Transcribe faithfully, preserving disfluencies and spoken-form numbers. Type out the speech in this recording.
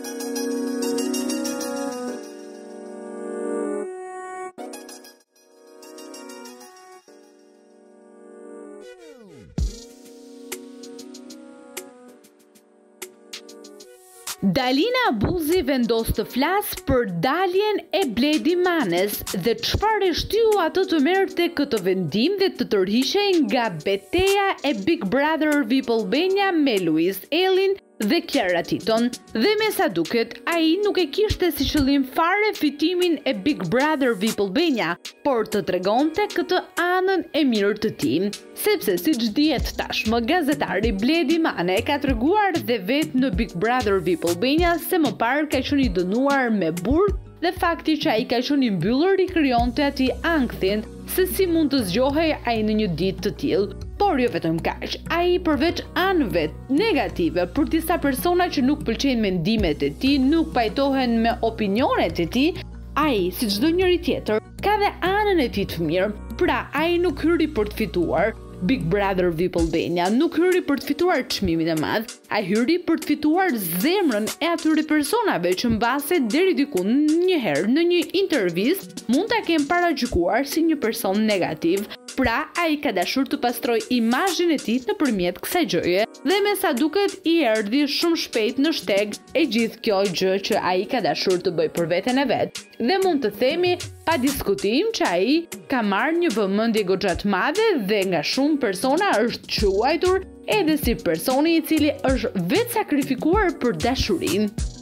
Dalina Buzi vendos të flasë për daljen e Bledi Manes dhe çfarë e shtyu atë të merrte këtë vendim dhe të tërhiqej nga betejë e Big Brother V I P Albania me Luiz Ejllin dhe Titon, dhe me sa duket, ai nuk e kishte si qëllim fare fitimin e Big Brother V I P Albania, por të tregonte këtë anën e mirë të tij, sepse siç dihet tashmë, gazetari Bledi Manes ka treguar dhe vetë në Big Brother V I P Albania se më parë ka qenë i dënuar me burg dhe fakti që ai ka qenë i mbyllur i krijonte atij ankthin se si mund të zgjohej ai në një ditë të tillë. Por jo vetëm kaq, ai përveç anëve negative për disa persona që nuk pëlqejnë mendimet e tij, nuk pajtohen me opinionet e tij, ai, si çdo njeri tjetër, ka dhe anën e tij të mirë. Pra, ai nuk hyri për të fituar Big Brother V I P Albania, nuk hyri për të fituar çmimin e madh, ai hyri për të fituar zemrën e atyre personave që mbase deri diku një herë në një intervistë mund ta kenë paragjykuar si një person negativ. Pra, ai ka dashur të pastroj imazhin e tij nëpërmjet kësaj gjëje dhe me sa duket i erdhi shumë shpejt në shteg e gjithë kjo gjë që ai ka dashur të bëjë për veten e vet. Dhe mund të themi pa diskutim që ai ka marrë një vëmendje goxha të madhe dhe nga shumë persona është quajtur edhe si personi i cili është vetë sakrifikuar për dashurinë.